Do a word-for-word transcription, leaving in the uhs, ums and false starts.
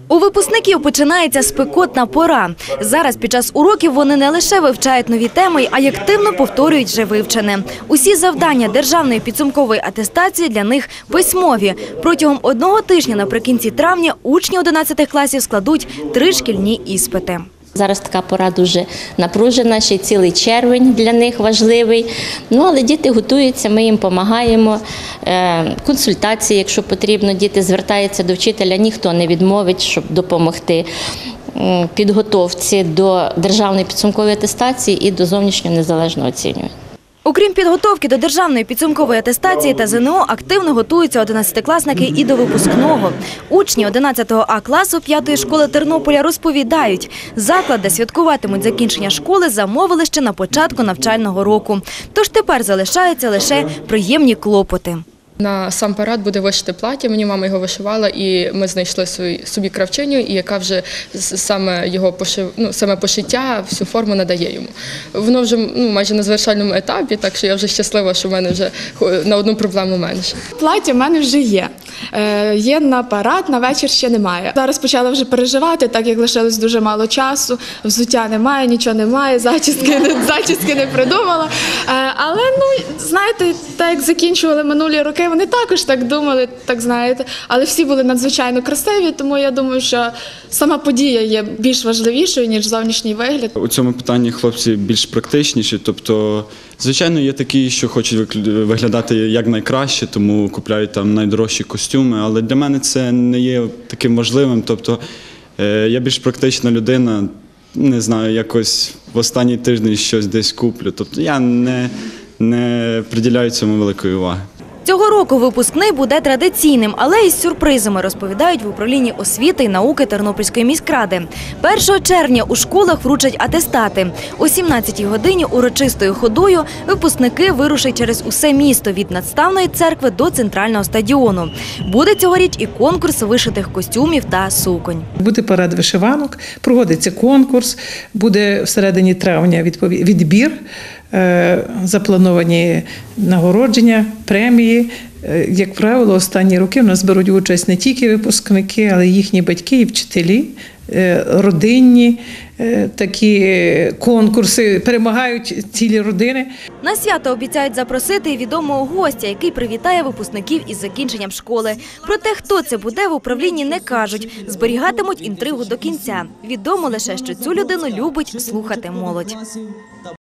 У випускників починається спекотна пора. Зараз під час уроків вони не лише вивчають нові теми, а й активно повторюють вже вивчене. Усі завдання державної підсумкової атестації для них письмові. Протягом одного тижня наприкінці травня учні одинадцятих класів складуть три шкільні іспити. Зараз така пора дуже напружена, ще цілий червень для них важливий. Ну, але діти готуються, ми їм допомагаємо. Консультації, якщо потрібно, діти звертаються до вчителя, ніхто не відмовить, щоб допомогти підготовці до державної підсумкової атестації і до зовнішнього незалежного оцінювання. Окрім підготовки до державної підсумкової атестації та ЗНО, активно готуються одинадцятикласники і до випускного. Учні одинадцятого А класу п'ятої школи Тернополя розповідають, заклад, де святкуватимуть закінчення школи, замовили ще на початку навчального року. Тож тепер залишаються лише приємні клопоти. На сам парад буде вишити плаття, мені мама його вишивала, і ми знайшли собі кравчиню, і яка вже саме його пошив, ну, саме пошиття, всю форму надає йому. Воно вже ну, майже на завершальному етапі, так що я вже щаслива, що в мене вже на одну проблему менше. Плаття в мене вже є. Е, є на парад, на вечір ще немає. Зараз почала вже переживати, так як лишилось дуже мало часу, взуття немає, нічого немає, зачіски, зачіски не придумала. Е, але, ну, знаєте, так як закінчували минулі роки, вони також так думали, так знаєте, але всі були надзвичайно красиві, тому я думаю, що сама подія є більш важливішою, ніж зовнішній вигляд. У цьому питанні хлопці більш практичніші, тобто, звичайно, є такі, що хочуть виглядати якнайкраще, тому купляють там найдорожчі костюми, але для мене це не є таким важливим, тобто я більш практична людина, не знаю, якось в останній тиждень щось десь куплю, тобто я не, не приділяю цьому великої уваги. Цього року випускний буде традиційним, але із сюрпризами, розповідають в управлінні освіти і науки Тернопільської міськради. першого червня у школах вручать атестати. О сімнадцятій годині урочистою ходою випускники вирушать через усе місто від Надставної церкви до центрального стадіону. Буде цьогоріч і конкурс вишитих костюмів та суконь. Буде парад вишиванок, проводиться конкурс, буде всередині травня відбір. Заплановані нагородження, премії. Як правило, останні роки в нас беруть участь не тільки випускники, але й їхні батьки і вчителі, родинні такі конкурси, перемагають цілі родини. На свято обіцяють запросити і відомого гостя, який привітає випускників із закінченням школи. Проте, хто це буде, в управлінні не кажуть. Зберігатимуть інтригу до кінця. Відомо лише, що цю людину любить слухати молодь.